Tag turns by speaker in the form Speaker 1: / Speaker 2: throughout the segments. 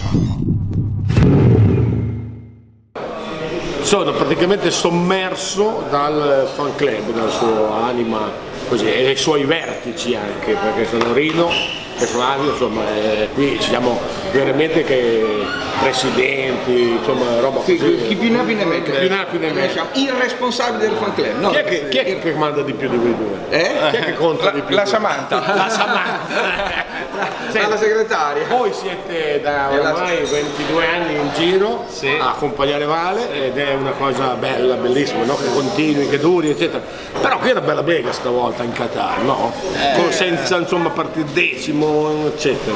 Speaker 1: Sono praticamente sommerso dal fan club, dalla sua anima così, e i suoi vertici anche, perché sono Rino e Flavio, insomma, qui siamo veramente che presidenti, insomma, roba così.
Speaker 2: Chi più ne ha più ne mette.
Speaker 1: Più ne ha più ne mette.
Speaker 2: Il responsabile del fan club. No,
Speaker 1: Chi è che manda di più di voi due?
Speaker 2: Chi
Speaker 1: è che conta di più?
Speaker 2: La Samantha.
Speaker 1: La Samantha.
Speaker 2: La segretaria.
Speaker 1: Voi siete da ormai 22 anni in giro a accompagnare Vale ed è una cosa bella, bellissima, no? Che continui, che duri, eccetera. Però qui è una bella bega stavolta in Qatar, no? Senza insomma partire decimo, eccetera.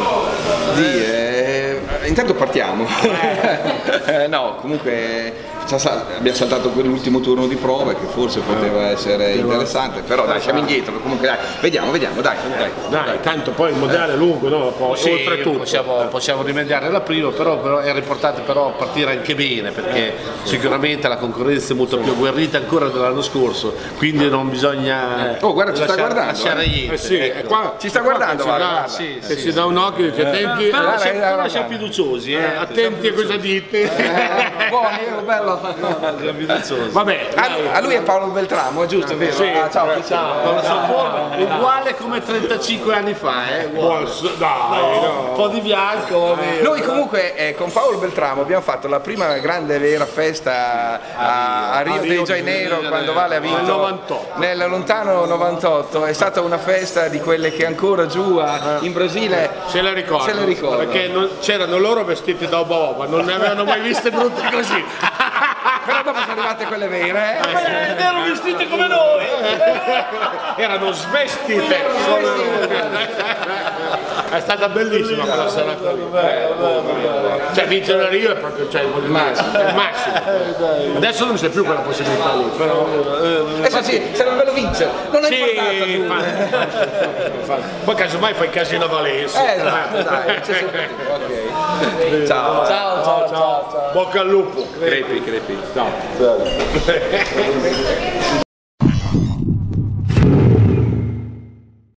Speaker 2: Intanto partiamo. No, comunque abbiamo saltato quell'ultimo turno di prove che forse poteva essere interessante, però dai, siamo indietro, comunque dai, vediamo, dai,
Speaker 1: tanto poi il mondiale è lungo, no? Poi,
Speaker 3: sì,
Speaker 1: oltretutto
Speaker 3: possiamo rimediare la prima, però era importante partire anche bene, perché sicuramente la concorrenza è molto più agguerrita ancora dell'anno scorso, quindi non bisogna
Speaker 2: guarda, ci sta guardando,
Speaker 3: lasciare niente.
Speaker 1: È qua,
Speaker 2: ci sta guardando,
Speaker 1: e si dà un occhio e dice attenti,
Speaker 3: però siamo fiduciosi,
Speaker 1: attenti a cosa dite.
Speaker 2: Buoni, bello.
Speaker 1: Vabbè,
Speaker 2: a lui è Paolo Beltramo, giusto? Vero?
Speaker 1: Sì,
Speaker 2: ciao.
Speaker 3: Uguale come 35 anni fa, un po' di bianco.
Speaker 2: Noi comunque con Paolo Beltramo abbiamo fatto la prima grande vera festa a Rio de Janeiro, quando Vale ha vinto nel lontano 98. È stata una festa di quelle che ancora giù in Brasile
Speaker 1: se le ricordo, perché c'erano loro vestiti da Boba, non ne avevano mai viste brutte così.
Speaker 2: Però dopo sono arrivate quelle vere,
Speaker 3: erano vestite come noi,
Speaker 1: erano svestite. È stata bellissima quella serata lì. Cioè vincere a Rio è proprio il massimo. Adesso non c'è più quella possibilità lì, però.
Speaker 2: Adesso sì, sarebbe bello vincere. Non è importanza.
Speaker 1: Poi casomai fai casino a Valencia.
Speaker 2: Dai, c'è sempre. Ok. Ciao.
Speaker 1: Bocca al lupo.
Speaker 2: Crepi.
Speaker 1: Ciao.